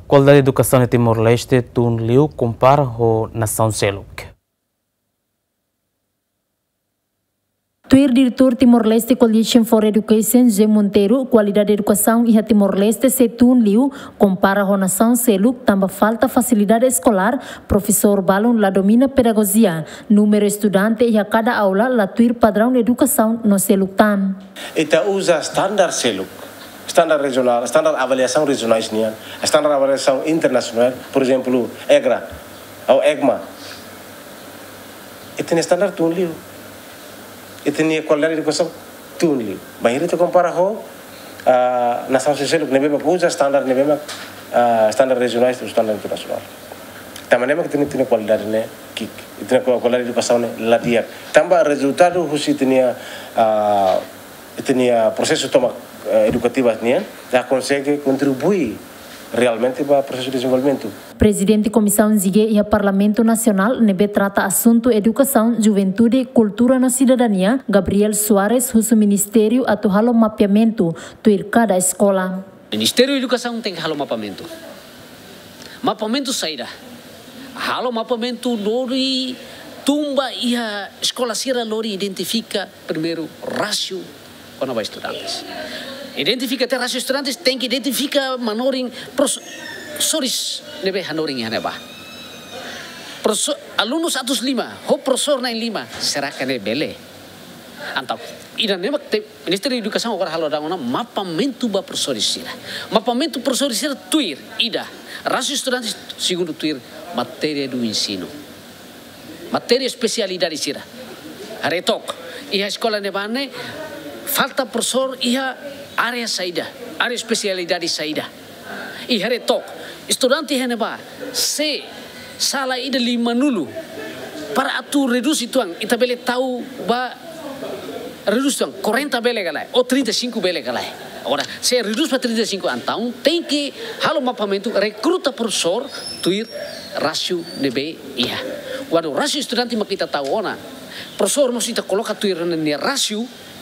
Qualidade de educação em Timor-Leste, Tun Liu compara com nação Seluk. Tuir diretor Timor-Leste Coalition for Education, G. Monteiro, qualidade de educação em Timor-Leste, Tun Liu, compara com nação Seluk, também falta facilidade escolar, professor Balon la domina pedagogia, número estudante e a cada aula, la tuir padrão de educação no Seluk tan. Ita usa standar Seluk, standar regional, standar avaliação regionais nian, standar avaliação internacional, por exemplo, EGRA ou EGMA. Itu standar Tun Liu. Itu ni qualidade de educação Tun Liu. Bahir itu compara com nação Seluk, nem mesmo usa standar, nem mesmo standar regionais ou standar internacional. Também memang itu qualidade né kik, itu qualidade de educação né ladiak. Tambah resultado husi itu processo toma educativo né já consegue contribuir realmente para o processo de desenvolvimento. Presidente Comissão Zige e Parlamento Nacional nebe trata assunto educação, juventude e cultura na cidadania, Gabriel Soares, o Ministério atu halo mapeamento tuir cada escola. Ministério da Educação tem halo mapeamento. Mapeamento saída. Halo mapeamento lori tumba e a escola sira lori identifica primeiro rasio quando vai estudantes. Identifica até rasio estudantes, tem que identificar manoring professores nebe hanoring yang neba. Alunos 105, ho professor na 5, será que ne bele? Antau ida neba Ministério da Educação agora halo dangona mapeamento ba professores sira. Mapeamento professores sira tuir ida. Rasio estudantes segundo tuir matéria do ensino. Matéria especialidade sira. Aretok. E a escola nebane falta professor e a área saída, área especialidade saída. E aretok. Estudante heneba se sala ida 5 nulu para atu reduz ituang ita bele tahu ba reduz tuang 40 bele galai ou 35 bele galai. Agora, se reduz para 35 então tem que halo mapeamento recruta professor tuir rasio nebe iya. Quando rasio estudante makita tahu ona professor mesti kita coloca tuir ne rasio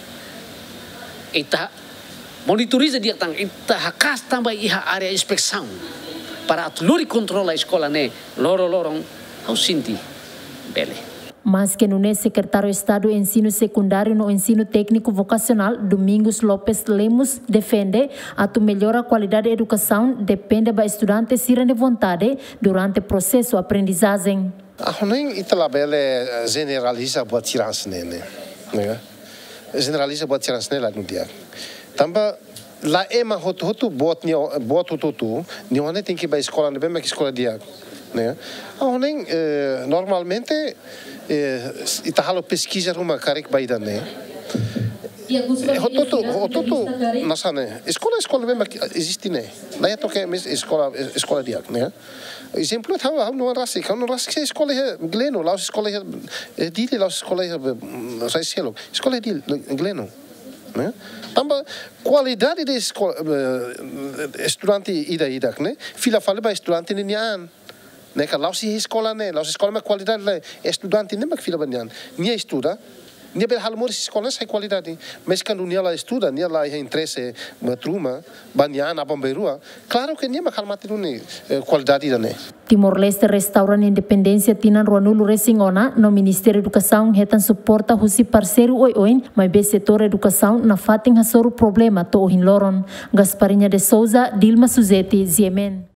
ita monitoriza dia tang ita hakas tambah iha area inspeção para atluri controla a escola ne lorong au sinti bele. Mas que no secretário de Estado de Ensino Secundário no Ensino Técnico Vocacional, Domingos Lopes Lemos, defende a tu melhora a qualidade da educação depende da estudante se de vontade durante o processo de aprendizagem. A nem italabele generaliza buat tirans nene, né? Generaliza buat tirans nela no dia. Tamba lá ema hotu buat hotu ni one tem que ir para a escola, não bem que escola dia, né? A nem normalmente itahalo pesquisa uma carek baida né? Hotu nasa né? Escola bem que existe né? Lá é toque escola dia, né? Exemplo é tal, não rasi, não rasi escola é gleno, lá escola é dile, lá escola é sai cielo, escola é dile gleno, né? Também qualidade de escola estudante ida né? Fila fala para estudante nian, né? Que lá se escola né? Lá escola mais qualidade lá estudante nem mais fila banyan, nia estuda. Nia bel hal moris escola sai qualidade, mas quando nia lá estuda, nia lá é interesse matruma, banyan abam berua, claro que nia mais calmate nune qualidade da né. Timor-Leste restaurant independência tinan Ronulo Resingona no Ministério da Educação retan suporta husi parceiro oin, mas be setor educação na fating hasoro problema to ohin loron. Gasparinha de Souza, Dilma Suzeti, Ziemen.